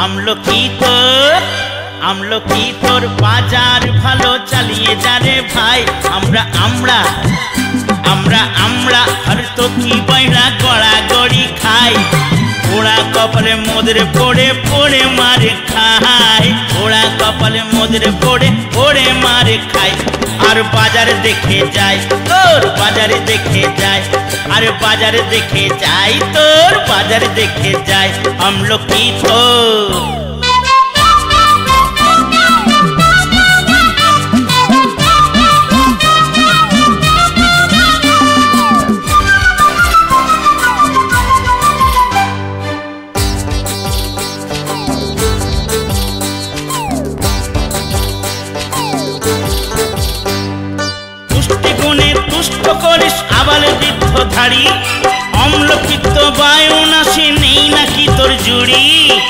আমলকি তোর বাজার ভালো চালিয়ে যারে ভাই। আমরা আমরা আমরা আমরা আর তো কি বাইরা গড়াগড়ি খাই। ওরা কপালে মদের পড়ে পড়ে মারে খাই। ওরা কপালে মদের পড়ে পড়ে মারে খাই। আর বাজারে দেখে যায় তোর বাজারে দেখে যায়। আরে বাজারে দেখে যাই তোর বাজারে দেখে যায়। আমলকি তোর করিস আবালে বৃদ্ধধারী। অম্লপিত্ত বায়ু নাশে নেই নাকি তোর জুড়ি।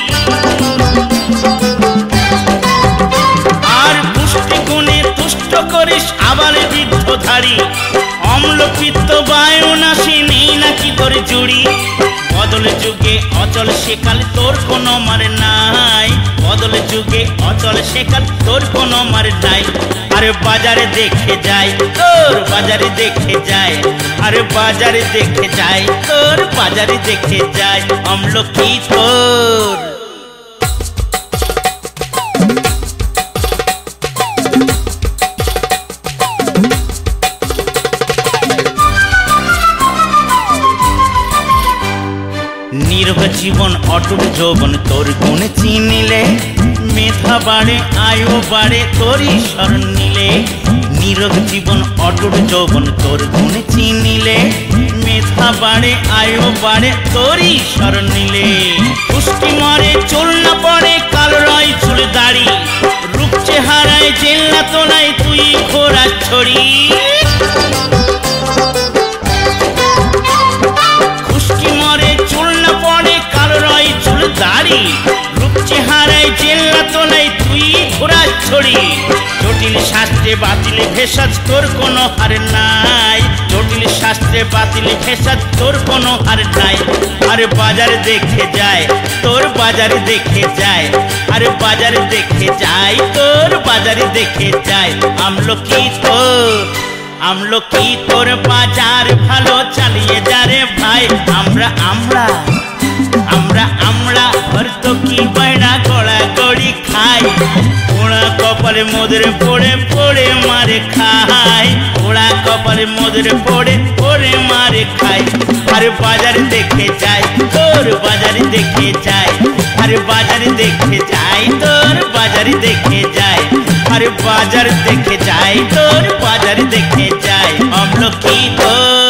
আর পুষ্টি গুণে তুষ্ট করিস আবালে বৃদ্ধধারী। অম্লপিত্ত বায়ু নাশে নেই নাকি তোর জুড়ি। বদল যুগে অচল সেকাল তোর কোনো মার নাই। বদল যুগে অচল সেকাল তোর কোনো মার নাই। আরে বাজারে দেখে যায় তোর বাজারে দেখে যায়। আরে বাজারে দেখে যায় তোর বাজারে দেখে যায়। আমলকি তোর নির্ভ জীবন অটুট যৌবন তোর গুণ চিনিলে। মেধা বাড়ে আয়ু বাড়ে তোরই শরণ নিলে। নিরোগ জীবন অটুট যৌবন তোর গুণ চিনিলে। মেধা বাড়ে আয়ু বাড়ে তোরই শরণ নিলে। পুষ্টি মরে চুল না পড়ে কালো রয় চুল দাড়ি। রূপ চেহারায় জেল না তোলায় তুই ঘোড়া ছড়ি। পুষ্টি মরে চুল না পড়ে কালো রয় চুল দাড়ি। রূপ চেহারায় জেল না তোলায় তুই ঘোড়া ছড়ি। জটিল শাস্ত্রে বাতিল ভেষজ তোর কোনো হার নাই। জটিল শাস্ত্রে বাতিল ভেষজ তোর কোনো হার নাই। আরে বাজারে দেখে যায় তোর বাজারে দেখে যায়। আরে বাজারে দেখে যায় তোর বাজারে দেখে যায়। আমলকি তোর বাজার ভালো চালিয়ে যারে ভাই। আমরা আমরা আমরা আমরা আর তো কি বাইরা গড়াগড়ি খাই। ওরা কপালে মদের পড়ে পড়ে মারে খাই। ওরা কপালে মদের পড়ে পড়ে মারে খাই। আরে বাজারে দেখে যায় তোর বাজারে দেখে যায়। আরে বাজারে দেখে যায় তোর বাজারে দেখে যায়। আরে বাজার দেখে যায় তোর বাজারে দেখে যায়। আমলকি তোর